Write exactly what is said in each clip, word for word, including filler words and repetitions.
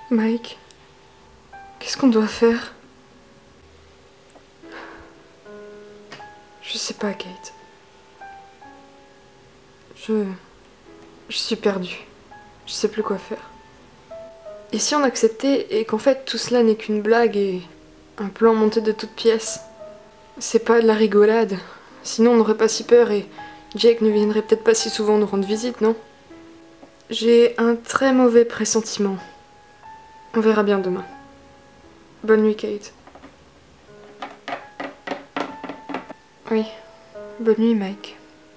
Mike, qu'est-ce qu'on doit faire? Je sais pas, Kate. Je... Je suis perdue. Je sais plus quoi faire. Et si on acceptait et qu'en fait tout cela n'est qu'une blague et un plan monté de toutes pièces? C'est pas de la rigolade. Sinon on n'aurait pas si peur et Jake ne viendrait peut-être pas si souvent nous rendre visite, non? J'ai un très mauvais pressentiment. On verra bien demain. Bonne nuit, Kate. Oui, bonne nuit, Mike.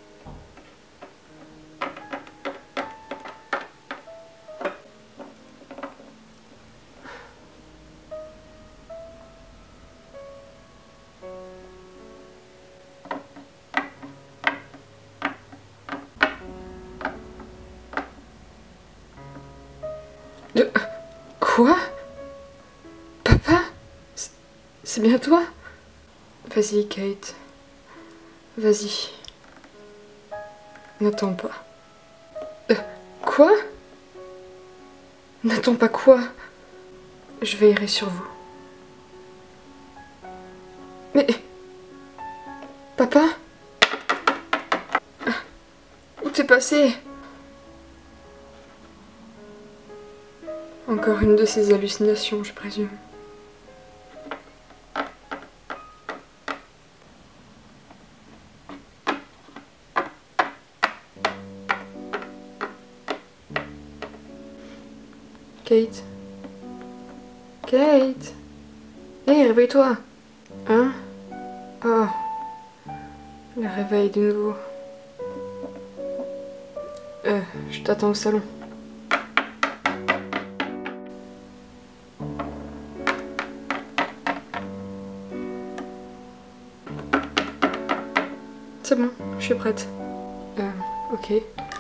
De... Quoi? Papa? C'est bien toi? Vas-y, Kate. Vas-y. N'attends pas. Euh, quoi? N'attends pas quoi? Je veillerai sur vous. Mais... Papa? Où t'es passé? Encore une de ces hallucinations, je présume. Kate? Kate? Hé, hey, réveille-toi! Hein? Oh. Le réveil de nouveau. Euh, je t'attends au salon. C'est bon, je suis prête. Euh, ok.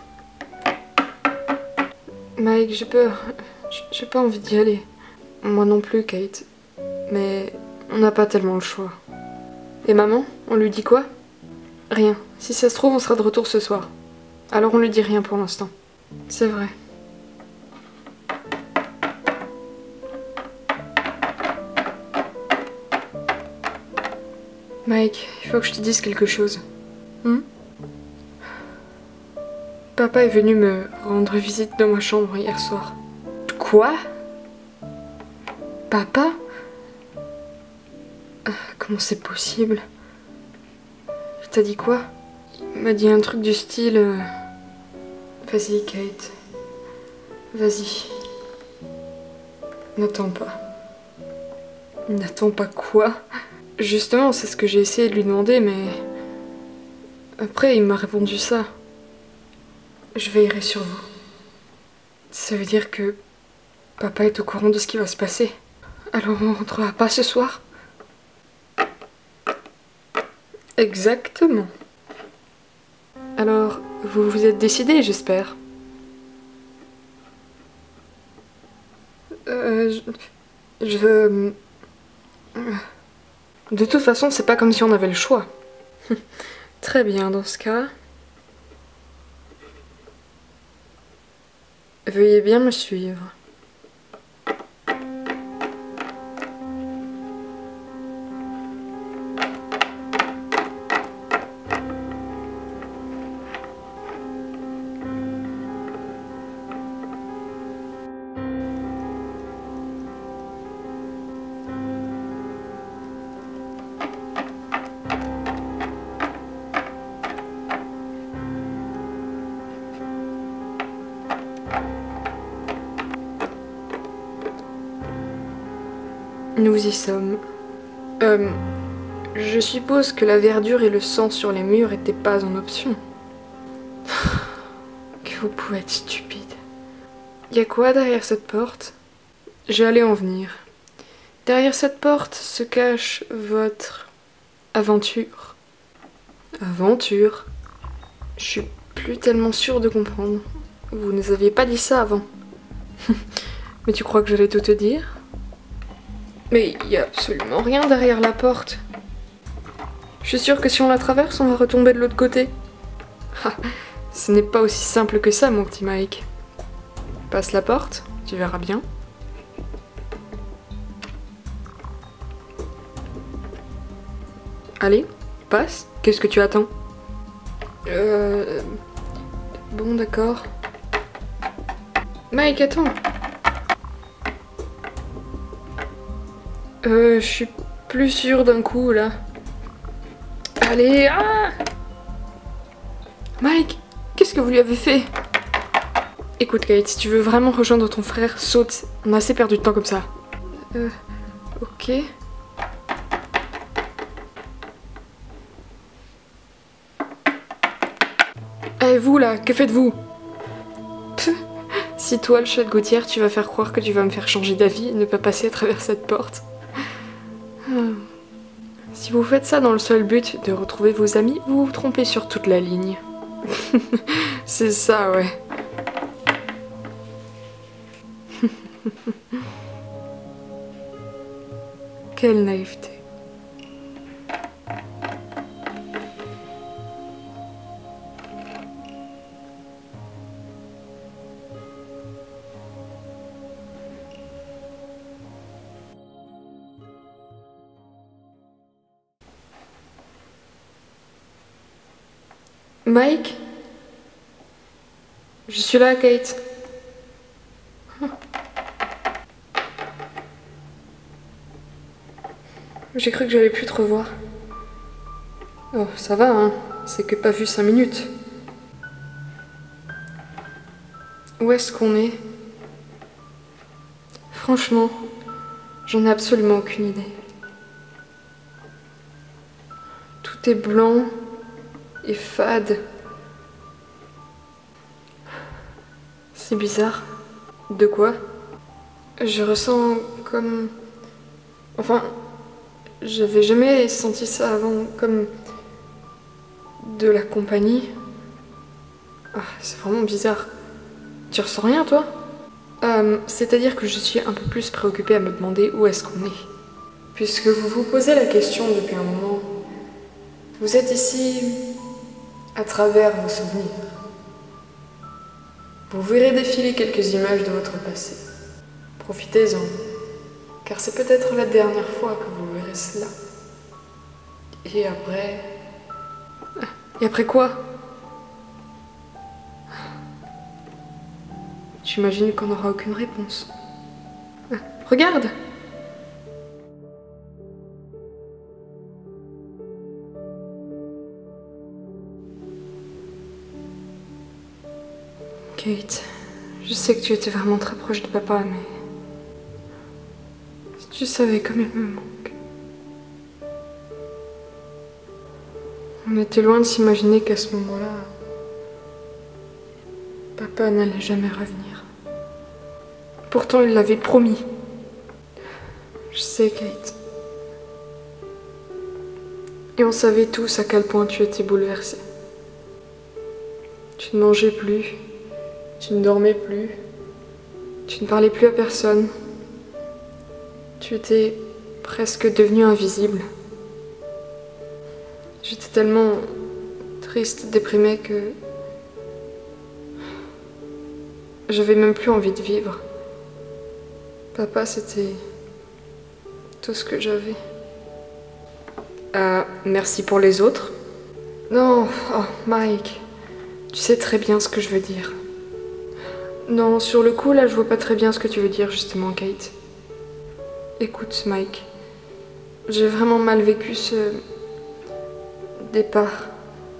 Mike, j'ai peur. J'ai pas envie d'y aller. Moi non plus, Kate. Mais on n'a pas tellement le choix. Et maman, on lui dit quoi? Rien. Si ça se trouve, on sera de retour ce soir. Alors on lui dit rien pour l'instant. C'est vrai. Mike, il faut que je te dise quelque chose. Hmm? Papa est venu me rendre visite dans ma chambre hier soir. Quoi? Papa? Ah, comment c'est possible? Il t'a dit quoi? Il m'a dit un truc du style... Euh... Vas-y, Kate. Vas-y. N'attends pas. N'attends pas quoi? Justement, c'est ce que j'ai essayé de lui demander, mais... Après, il m'a répondu ça. Je veillerai sur vous. Ça veut dire que... Papa est au courant de ce qui va se passer. Alors on rentrera pas ce soir? Exactement. Alors, vous vous êtes décidé, j'espère? Euh... Je... je... De toute façon, c'est pas comme si on avait le choix. Très bien, dans ce cas... Veuillez bien me suivre. Nous y sommes. Euh, je suppose que la verdure et le sang sur les murs étaient pas en option. Que vous pouvez être stupide. Y a quoi derrière cette porte? J'allais en venir. Derrière cette porte se cache votre aventure. Aventure? Je suis plus tellement sûre de comprendre. Vous ne nous aviez pas dit ça avant. Mais tu crois que j'allais tout te dire? Mais il n'y a absolument rien derrière la porte. Je suis sûre que si on la traverse, on va retomber de l'autre côté. Ah, ce n'est pas aussi simple que ça, mon petit Mike. Passe la porte, tu verras bien. Allez, passe. Qu'est-ce que tu attends? Euh... Bon, d'accord. Mike, attends. Euh, je suis plus sûre d'un coup, là. Allez, ah! Mike, qu'est-ce que vous lui avez fait? Écoute, Kate, si tu veux vraiment rejoindre ton frère, saute. On a assez perdu de temps comme ça. Euh... Ok... Eh hey, vous là, que faites-vous? Si toi, le chat de gouttière, tu vas faire croire que tu vas me faire changer d'avis et ne pas passer à travers cette porte. Si vous faites ça dans le seul but de retrouver vos amis, vous vous trompez sur toute la ligne. C'est ça, ouais. Quelle naïveté. Mike? Je suis là, Kate. J'ai cru que j'allais plus te revoir. Oh, ça va, hein. C'est que pas vu cinq minutes. Où est-ce qu'on est? Franchement, j'en ai absolument aucune idée. Tout est blanc et fade. C'est bizarre. De quoi? Je ressens comme... Enfin, j'avais jamais senti ça avant, comme... de la compagnie. Ah, c'est vraiment bizarre. Tu ressens rien, toi? euh, C'est-à-dire que je suis un peu plus préoccupée à me demander où est-ce qu'on est. Puisque vous vous posez la question depuis un moment, vous êtes ici à travers vos souvenirs. Vous verrez défiler quelques images de votre passé. Profitez-en, car c'est peut-être la dernière fois que vous verrez cela. Et après... Et après quoi? J'imagine qu'on n'aura aucune réponse. Regarde! Kate, je sais que tu étais vraiment très proche de papa, mais... Si tu savais comme il me manque... On était loin de s'imaginer qu'à ce moment-là... Papa n'allait jamais revenir. Pourtant, il l'avait promis. Je sais, Kate. Et on savait tous à quel point tu étais bouleversée. Tu ne mangeais plus. Tu ne dormais plus, tu ne parlais plus à personne, tu étais presque devenue invisible. J'étais tellement triste, déprimée que j'avais même plus envie de vivre. Papa, c'était tout ce que j'avais. Euh, merci pour les autres. Non, oh, Mike, tu sais très bien ce que je veux dire. Non, sur le coup, là, je vois pas très bien ce que tu veux dire, justement, Kate. Écoute, Mike, j'ai vraiment mal vécu ce... départ.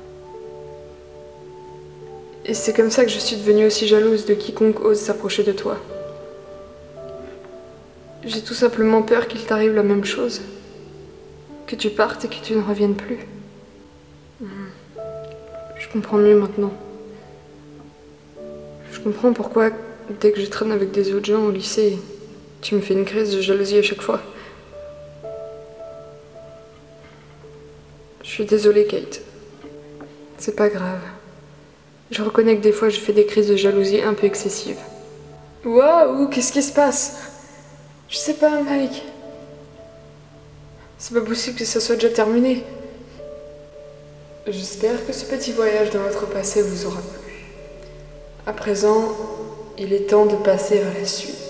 Et c'est comme ça que je suis devenue aussi jalouse de quiconque ose s'approcher de toi. J'ai tout simplement peur qu'il t'arrive la même chose. Que tu partes et que tu ne reviennes plus. Je comprends mieux maintenant. Je comprends pourquoi, dès que je traîne avec des autres gens au lycée, tu me fais une crise de jalousie à chaque fois. Je suis désolée, Kate. C'est pas grave. Je reconnais que des fois, je fais des crises de jalousie un peu excessives. Waouh, qu'est-ce qui se passe? Je sais pas, Mike. C'est pas possible que ça soit déjà terminé. J'espère que ce petit voyage dans votre passé vous aura plu. À présent, il est temps de passer à la suite.